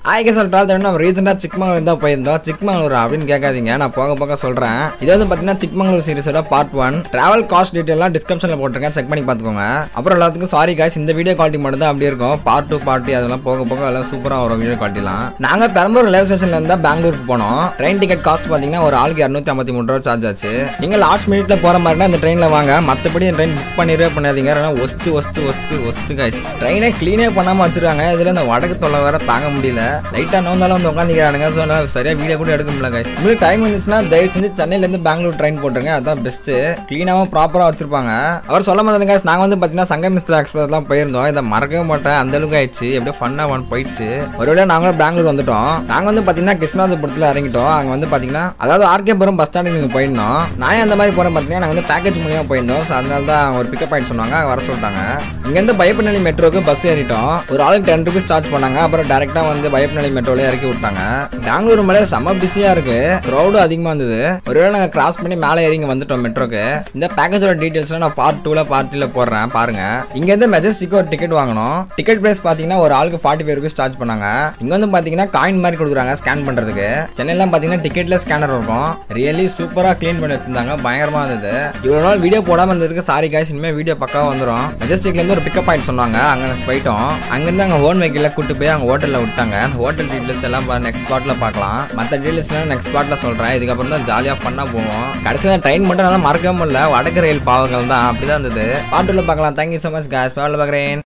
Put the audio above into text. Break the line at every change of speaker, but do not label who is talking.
ஆய்க்க சொல்றால் நம்ம ரீசெண்டா சிக்மங்களூர் தான் போயிருந்தோம். சிக்மங்களூர் அப்படின்னு கேட்காதீங்க, நான் போக போக சொல்றேன். இது வந்து பாத்தீங்கன்னா சிக்மங்களூர் சீரிஸோட பார்ட் 1. டிராவல் காஸ்ட் டீடைல்லாம் டிஸ்கிரிப்ஷன்ல போட்டிருக்கேன், செக் பண்ணி பாத்துக்கோங்க. அப்புறம் எல்லாத்துக்கும் சாரி காய்ஸ், இந்த வீடியோ குவாலிட்டி மட்டும் தான் அப்படி இருக்கும். பார்ட் 2 பார்ட் அதெல்லாம் போக போக எல்லாம் சூப்பரா வரும் வீடியோ குவாலிட்டிலாம். நாங்க பெரம்பலூர் ரயில்வே ஸ்டேஷன்ல இருந்தா பெங்களூருக்கு போனோம். ட்ரெயின் டிக்கெட் காஸ்ட் பாத்தீங்கன்னா ஒரு ஆளுக்கு 253 ரூபா சார்ஜ் ஆச்சு. நீங்க லாஸ்ட் மினிட்ல போற மாதிரினா இந்த ட்ரெயின்ல வாங்க, மத்தபடி ட்ரெயின் புக் பண்ணாதீங்க. ஒஸ்ட் காய்ஸ், ட்ரெயினை கிளீனே பண்ணாம வச்சிருக்காங்க. இதுல இந்த வடக்கு தொல்லை வேற தாங்க முடியல. லைட்டா நோந்தாலும் வந்து உட்காந்துக்கிறானுங்க. ஸோ சரியா வீடியோ கூட எடுக்க முடியல கைஸ். உங்களுக்கு டைம் இருந்துச்சுன்னா தயவு செஞ்சு சென்னையில இருந்து பெங்களூர் ட்ரெயின் போட்டுருங்க, அதான் பெஸ்ட். கிளீனாவும் ப்ராப்பரா வச்சிருப்பாங்க. அவர் சொல்ல மாதிரி கைஸ், நாங்க வந்து பாத்தீங்கன்னா சங்கமிஸ்தா எக்ஸ்பிரஸ் எல்லாம் போயிருந்தோம். இதை மறக்கவே மாட்டேன், அந்த அளவுக்கு ஆயிடுச்சு. எப்படியோ ஃபன்னா போயிடுச்சு. ஒருவேளை நாங்களும் பெங்களூர் வந்துட்டோம். நாங்க வந்து பாத்தீங்கன்னா கிருஷ்ணராஜபுரத்துல இறங்கிட்டோம். அங்க வந்து பாத்தீங்கன்னா அதாவது ஆர்கேபுரம் பஸ் ஸ்டாண்டுக்கு நீங்க போயிருந்தோம். நான் அந்த மாதிரி போறேன் பாத்தீங்கன்னா நாங்க வந்து பேக்கேஜ் மூலியமா போயிருந்தோம். ஸோ அதனால தான் ஒரு பிக்கப் ஆயிட்டு சொன்னாங்க, வர சொல்லிட்டாங்க. இங்க இருந்து பையப்பனஹள்ளி மெட்ரோக்கு பஸ் ஏறிட்டோம். ஒரு ஆளுக்கு 10 ரூபீஸ் சார்ஜ் பண்ணாங்க. அப்புறம் டைரக்டா வந்து பையப்பனஹள்ளி மெட்ரோல இறக்கி விட்டாங்க. பெங்களூர் மேலே செம்ம பிஸியா இருக்கு, க்ரௌடும் அதிகமா இருந்தது. ஒருவேளை நாங்க கிராஸ் பண்ணி மேலே இறங்கி வந்துட்டோம் மெட்ரோக்கு. இந்த பேக்கேஜோட டீடைல்ஸ் நான் பார்ட் 2ல பார்ட் 3ல போடுறேன் பாருங்க. இங்க இருந்து மெஜஸ்டிக் ஒரு டிக்கெட் வாங்கணும். டிக்கெட் பிரைஸ் பாத்தீங்கன்னா ஒரு ஆளுக்கு 45 ரூபீஸ் சார்ஜ் பண்ணாங்க. இங்க வந்து பாத்தீங்கன்னா காயின் மாதிரி கொடுக்குறாங்க ஸ்கேன் பண்றதுக்கு. சென்னையில பாத்தீங்கன்னா டிக்கெட்ல ஸ்கேனர் இருக்கும். ரியலி சூப்பரா கிளீன் பண்ணி வச்சிருந்தாங்க, பயங்கரமா இருந்தது. இவ்வளவு நாள் வீடியோ போடாம இருந்ததுக்கு சாரி காய்ஸ், இனிமே வீடியோ பக்காவா வந்துடும். மெஜஸ்டிக்ல இருந்து ஒரு பிக்கப் பாயிண்ட் சொன்னாங்க, அங்க போயிட்டோம். அங்கிருந்து அங்க ஓன் வெஹிக்கிள்ல கூட்டு போய் அங்க ஹோட்டல்ல விட்டாங்க. ஹோட்டல் டீடைல்ஸ் எல்லாம் நெக்ஸ்ட் பார்ட்ல பார்க்கலாம். மற்ற டீடைல்ஸ் நெக்ஸ்ட் பார்ட்ல சொல்றேன். இதுக்கப்புறம் தான் ஜாலியா பண்ணா போவோம். கடைசியா ட்ரெயின் மட்டும் நல்லா மறக்கவே முடியல, வடக்கு ரயில் பாவங்கள் தான் அப்படிதான் இருந்தது. பார்ட் 2ல பார்க்கலாம். தேங்க்யூ சோ மச் காய்ஸ், பார்க்கறேன்.